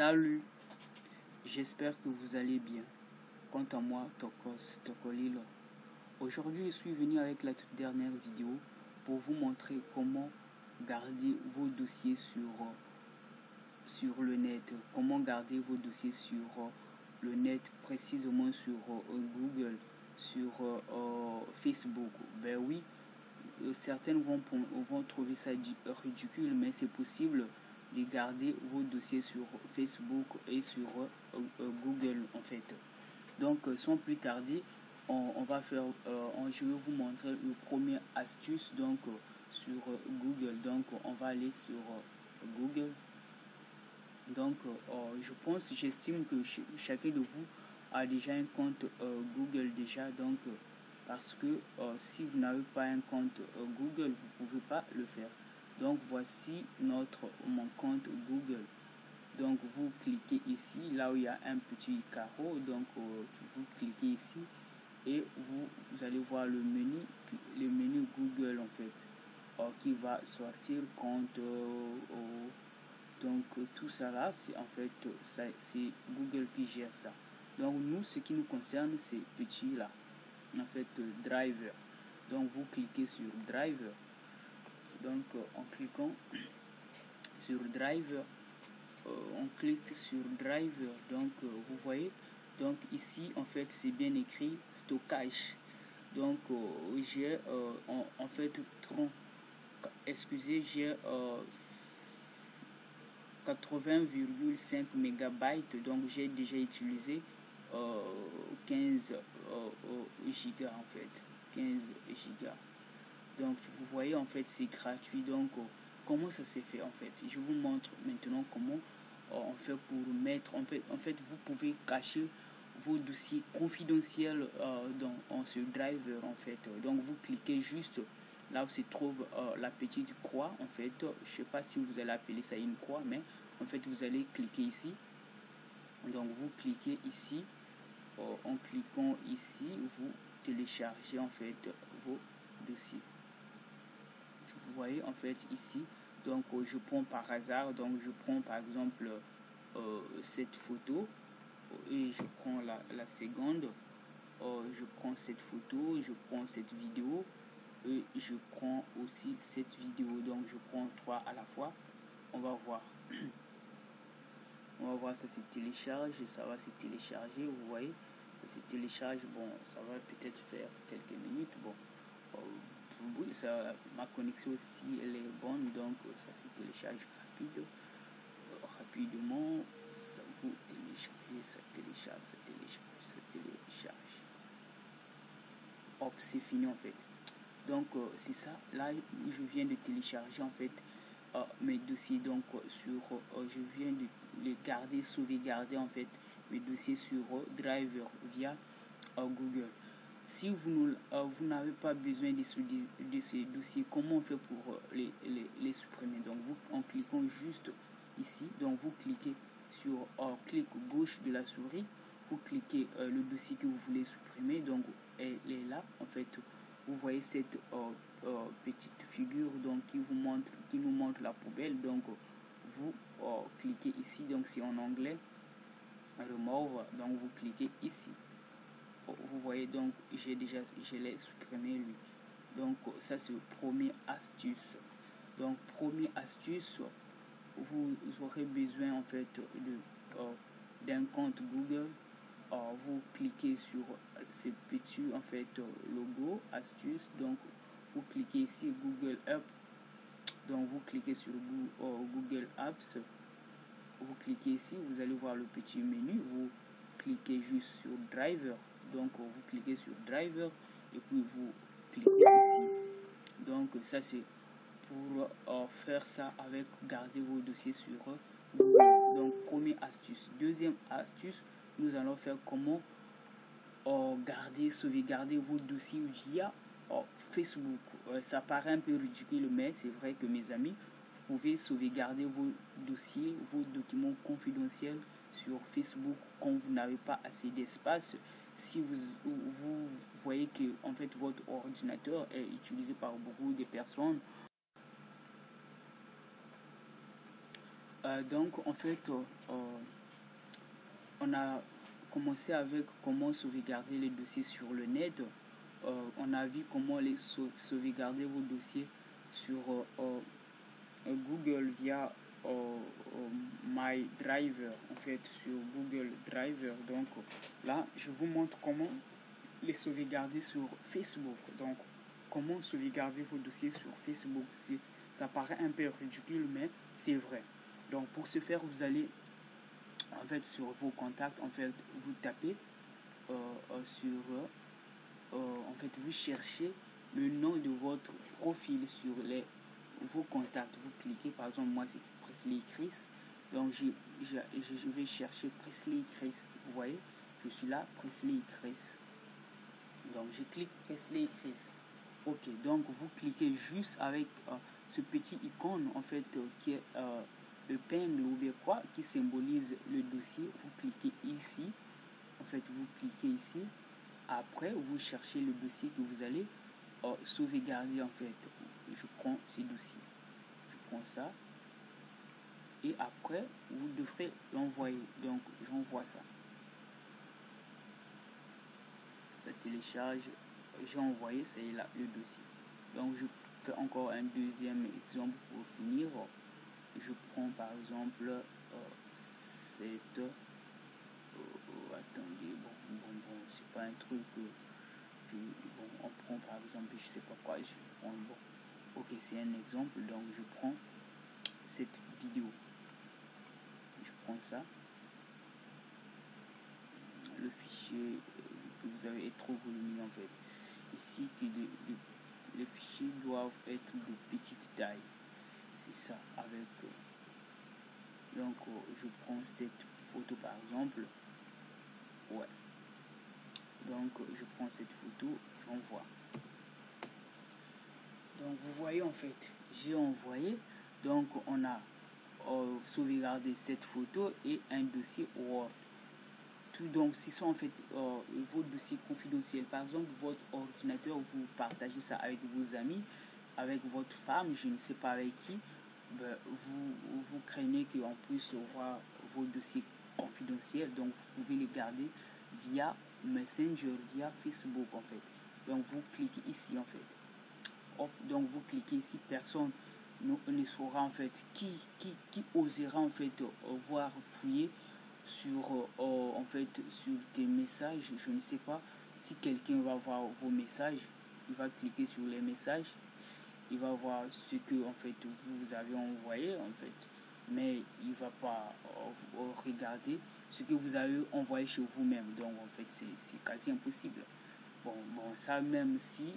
Salut, j'espère que vous allez bien. Quant à moi, Tokolilo. Aujourd'hui, je suis venu avec la toute dernière vidéo pour vous montrer comment garder vos dossiers sur le net. Comment garder vos dossiers sur le net, précisément sur Google, sur Facebook. Ben oui, certaines vont trouver ça ridicule, mais c'est possible de garder vos dossiers sur Facebook et sur Google en fait. Donc sans plus tarder, on va faire, je vais vous montrer le premier astuce donc sur Google. Donc on va aller sur Google. Donc j'estime que chacun de vous a déjà un compte Google déjà, donc parce que si vous n'avez pas un compte Google, vous ne pouvez pas le faire. Donc voici mon compte Google. Donc vous cliquez ici, là où il y a un petit carreau, donc vous cliquez ici et vous allez voir le menu Google en fait, qui va sortir compte. Donc tout ça là, c'est en fait c'est Google qui gère ça. Donc nous, ce qui nous concerne, c'est petit là, en fait driver. Donc vous cliquez sur driver. Donc en cliquant sur driver, on clique sur driver. Donc vous voyez, donc ici en fait c'est bien écrit stockage. Donc j'ai en fait j'ai 80,5 mégabytes, donc j'ai déjà utilisé 15 gigas en fait, 15 gigas. Donc vous voyez en fait c'est gratuit. Donc comment ça s'est fait en fait, je vous montre maintenant comment on fait pour mettre en fait vous pouvez cacher vos dossiers confidentiels dans ce driver en fait. Donc vous cliquez juste là où se trouve la petite croix en fait, je sais pas si vous allez appeler ça une croix, mais en fait vous allez cliquer ici. Donc vous cliquez ici, en cliquant ici vous téléchargez en fait vos dossiers. Vous voyez en fait ici, donc je prends par hasard, donc je prends par exemple cette photo et je prends la seconde, je prends cette photo, je prends cette vidéo et je prends aussi cette vidéo. Donc je prends 3 à la fois. On va voir. On va voir, ça se télécharge, ça va se télécharger, vous voyez, ça se télécharge. Bon, ça va peut-être faire quelques minutes. Bon, oui, ça, ma connexion aussi elle est bonne, donc ça se télécharge rapidement. Ça vous télécharge, ça télécharge, ça télécharge, ça télécharge. Hop, c'est fini en fait. Donc c'est ça, là je viens de télécharger en fait mes dossiers. Donc je viens de les garder, sauvegarder en fait mes dossiers sur Driver via Google. Si vous n'avez pas besoin de ces dossiers, comment on fait pour les supprimer? Donc en cliquant juste ici, donc vous cliquez sur clic gauche de la souris, vous cliquez le dossier que vous voulez supprimer. Donc elle est là en fait. Vous voyez cette petite figure donc qui nous montre la poubelle. Donc vous cliquez ici, donc c'est en anglais remove, donc vous cliquez ici. Vous voyez, donc je l'ai supprimé lui. Donc ça c'est le premier astuce. Donc première astuce, vous aurez besoin en fait d'un compte Google. Vous cliquez sur ces petits en fait logo astuce, donc vous cliquez ici Google Apps. Donc vous cliquez sur Google Apps, vous cliquez ici, vous allez voir le petit menu, vous cliquez juste sur Driver. Donc vous cliquez sur Driver et puis vous cliquez ici. Donc ça c'est pour faire ça avec garder vos dossiers sur Google. Donc première astuce. Deuxième astuce, nous allons faire comment sauvegarder vos dossiers via Facebook. Ça paraît un peu ridicule, mais c'est vrai que mes amis, vous pouvez sauvegarder vos dossiers, vos documents confidentiels sur Facebook quand vous n'avez pas assez d'espace. Si vous voyez que en fait votre ordinateur est utilisé par beaucoup de personnes, donc en fait on a commencé avec comment sauvegarder les dossiers sur le net. On a vu comment les sauvegarder vos dossiers sur Google via My Driver, en fait sur Google Driver. Donc là je vous montre comment les sauvegarder sur Facebook. Donc comment sauvegarder vos dossiers sur Facebook, ça paraît un peu ridicule mais c'est vrai. Donc pour ce faire, vous allez en fait sur vos contacts, en fait vous tapez en fait vous cherchez le nom de votre profil sur vos contacts. Vous cliquez, par exemple moi c'est Presley Chris, donc je vais chercher Presley Chris, vous voyez, je suis là, Presley Chris, donc je clique Presley Chris. Ok, donc vous cliquez juste avec ce petit icône en fait qui est épingle ou bien quoi, qui symbolise le dossier. Vous cliquez ici, en fait vous cliquez ici, après vous cherchez le dossier que vous allez sauvegarder. En fait je prends ce dossier, je prends ça et après vous devrez l'envoyer. Donc j'envoie ça, ça télécharge, j'ai envoyé, c'est là le dossier. Donc je fais encore un deuxième exemple pour finir. Je prends par exemple cette attendez, bon, c'est pas un truc bon, on prend par exemple, je sais pas quoi, je prends, bon, ok, c'est un exemple. Donc je prends cette vidéo, je prends ça, le fichier que vous avez est trop volumineux en fait. Ici que les fichiers doivent être de petite taille, c'est ça. Avec donc je prends cette photo par exemple, ouais, donc je prends cette photo, j'envoie. Donc vous voyez en fait j'ai envoyé, donc on a sauvegardé cette photo et un dossier Word. Donc ce sont en fait vos dossiers confidentiels. Par exemple votre ordinateur, vous partagez ça avec vos amis, avec votre femme, je ne sais pas avec qui, ben, vous craignez qu'on puisse voir vos dossiers confidentiels, donc vous pouvez les garder via Messenger, via Facebook en fait. Donc vous cliquez ici en fait. Hop, donc vous cliquez ici, personne ne saura en fait qui osera en fait voir, fouiller sur en fait sur tes messages. Je ne sais pas si quelqu'un va voir vos messages, il va cliquer sur les messages, il va voir ce que en fait vous avez envoyé en fait, mais il va pas regarder ce que vous avez envoyé chez vous-même. Donc en fait c'est quasi impossible. Bon, ça même si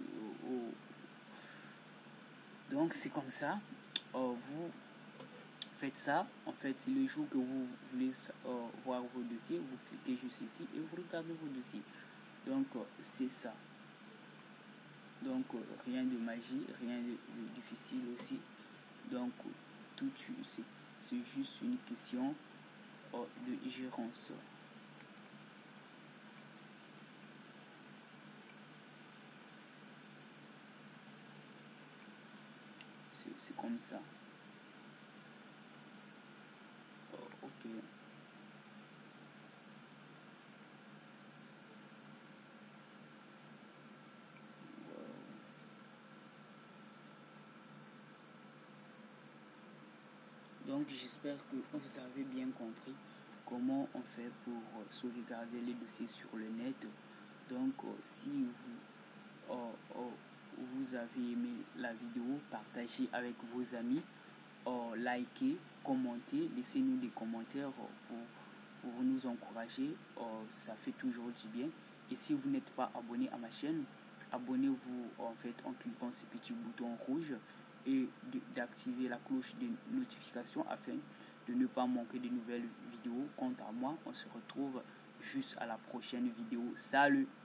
donc c'est comme ça. Vous faites ça, en fait le jour que vous voulez voir vos dossiers, vous cliquez juste ici et vous regardez vos dossiers. Donc c'est ça. Donc rien de magie, rien de difficile aussi. Donc tout c'est juste une question de gérance. C'est comme ça. Ok. Donc j'espère que vous avez bien compris comment on fait pour sauvegarder les dossiers sur le net. Donc si vous avez aimé la vidéo, partagez avec vos amis, likez, commentez, laissez-nous des commentaires pour nous encourager, ça fait toujours du bien. Et si vous n'êtes pas abonné à ma chaîne, abonnez-vous en fait en cliquant ce petit bouton rouge et d'activer la cloche de notification afin de ne pas manquer de nouvelles vidéos. Quant à moi, on se retrouve juste à la prochaine vidéo. Salut!